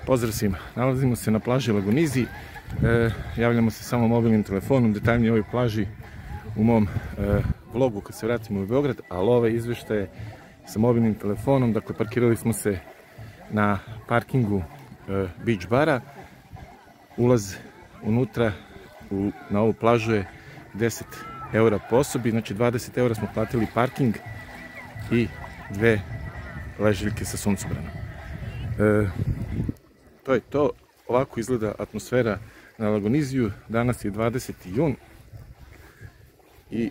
Pozdrav svima, nalazimo se na plaži Lagunizi, javljamo se samo mobilnim telefonom, detaljnije o ovoj plaži u mom vlogu kad se vratimo u Beograd, ali ove izveštaje sa mobilnim telefonom, dakle parkirali smo se na parkingu Beach bara, ulaz unutra na ovu plažu je 10 € po osobi, znači 20 € smo platili parking i 2 ležaljke sa suncobranom. To je to, ovako izgleda atmosfera na Laguniziju, danas je 20. jun i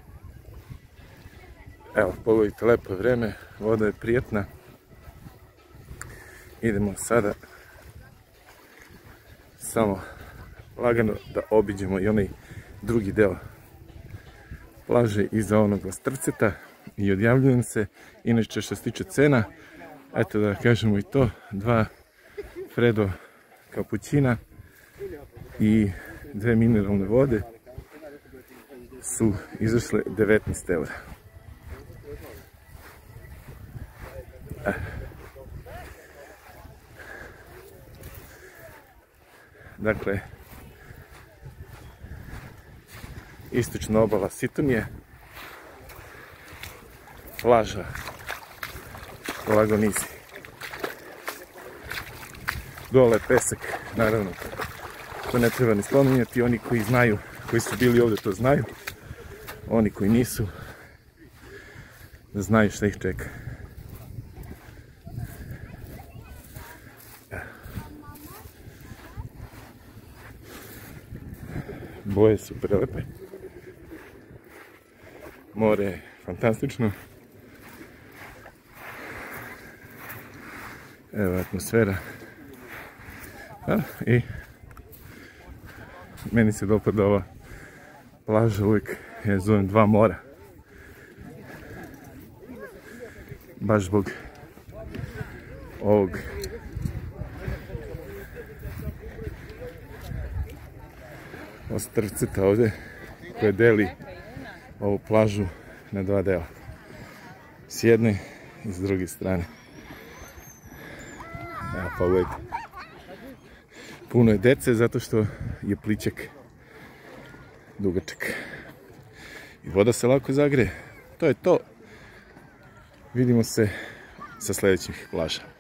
evo, pogledajte, lepo je vreme, voda je prijetna. Idemo sada samo lagano da obiđemo i onaj drugi deo plaže iza onog Ostrvceta i odjavljujem se. Inače, što se tiče cena, eto da kažemo i to, 2 Fredo kapućina i 2 mineralne vode su izašle 19 €. Dakle, istočna obala Sitonije, plaža Lagunizi. Dole pesak, naravno, to ne treba ni spominjati, oni koji znaju, koji su bili ovdje to znaju, oni koji nisu, da znaju šta ih čeka. Boje su prelepe, more je fantastično, evo atmosfera, i meni se dopada ova plaža, uvijek je zovem 2 mora, baš zbog ovog Ostrvceta ovdje koje deli ovu plažu na 2 dela, s jedne i s druge strane. Evo, pa uvijek puno je dece zato što je plićak dugačak i voda se lako zagreje. To je to, vidimo se sa sljedećih plaža.